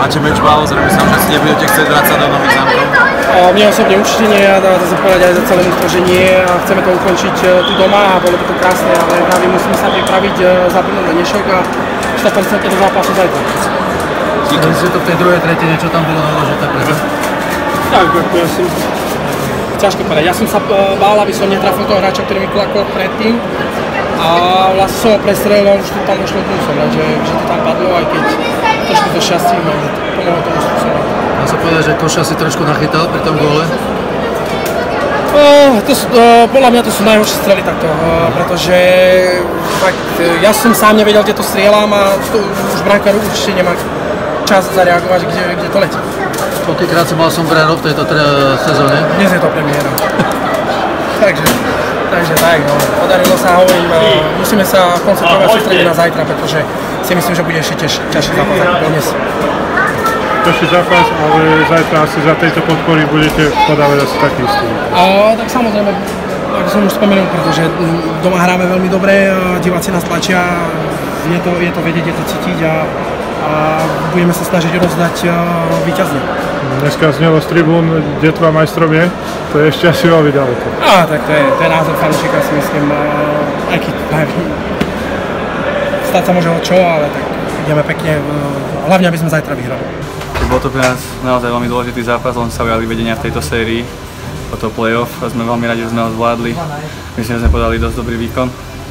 máte meč v hlavu, zrejme som, že si nebudete chcieť vrácať do Nových Zámkov? Mne osobne určite nie, a dá sa povedať aj za celé mužstvo, že nie a chceme to ukončiť tu doma a bolo by to krásne, ale práve musíme sa pripraviť za plnú dnešok a 100% do zápasu zajtra. Myslíte, že to v tej druhej tretine, čo tam bolo naložené pre vás? Tak, ja som... Ťažko povedať, ja som sa bál, aby som netrafil toho hráča, ktorý mi klakol predtým a vlastne som ho prestrelil, on už to tam došlo dnúsom, že to tam padlo, aj keď trošku to šťastie pomohlo tomu spôsobom. Dá sa povedať, že Koša si trošku nachytal pri tom góle? Podľa mňa to sú najhoršie strely takto, pretože fakt, ja som sám nevedel, kde to strieľam a to už brankár určite nemá čas zareagovať, kde to letí. Koľkýkrát si mal sombrero v tejto sezóne? Dnes je to premiéra. takže tak, no. Podarilo sa, hovorím, musíme sa koncentrovať sústrediť na zajtra, pretože si myslím, že bude ešte ťažší zápas ako bol dnes. Ťažší zápas, ale zajtra asi za tejto podpory budete podávať asi taký istý. Tak samozrejme, ako som už spomenul, pretože doma hráme veľmi dobre, diváci nás tlačia, je to vedieť, je to cítiť a budeme sa snažiť rozdať víťazne. Dneska znelo z tribún, detva majstrom je, to je ešte asi veľmi ďaleko. Tak to je názor fanúšika, si myslím, aj keď stať sa môže o čo, ale tak ideme pekne, hlavne aby sme zajtra vyhrali. Bol to pre nás naozaj veľmi dôležitý zápas, len sa ujali vedenia v tejto sérii o to play-off a sme veľmi radi, že sme ho zvládli. Myslím, že sme podali dosť dobrý výkon.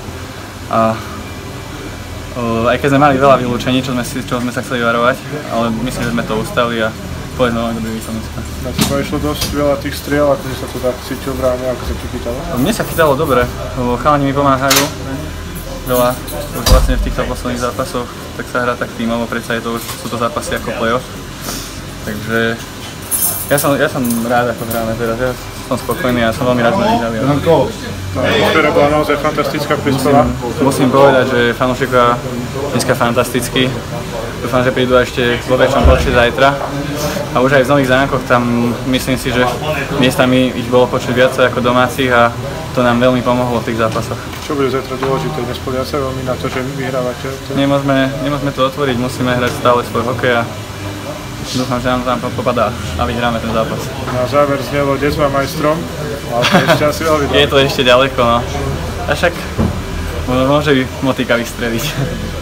Aj keď sme mali veľa vylúčení, čo sme sa chceli varovať, ale myslím, že sme to ustali a povedzme veľmi dobrý výkon. Na teba išlo dosť veľa tých striel, ako si sa to tak cítil v bráne, ako sa ti chytalo? Mne sa chytalo dobre, lebo chalani mi pomáhajú veľa, už vlastne v týchto posledných zápasoch, tak sa hrá tak tímovo, predsa sú to zápasy ako play-off. Takže ja som rád, ako hráme teraz, ja som spokojný a som veľmi rád, že sme vyhrali. Tá atmosféra bola naozaj fantastická príspeva. Musím povedať, že fanúšikovia dneska fantastickí. Dúfam, že prídu ešte vo väčšom počte zajtra. A už aj v Nových Zámkoch tam myslím si, že miestami ich bolo počuť viacej ako domácich a to nám veľmi pomohlo v tých zápasoch. Čo bude zajtra dôležité? Nespoliať sa veľmi na to, že vyhrávate? Nemôžeme to otvoriť, musíme hrať stále svoj hokej a dúfam, že nám to popadá a vyhráme ten zápas. Na záver znelo detva majstrom, ale to ešte asi veľmi ďaleko. Je to ešte ďaleko, no. A však môže motika vystreliť.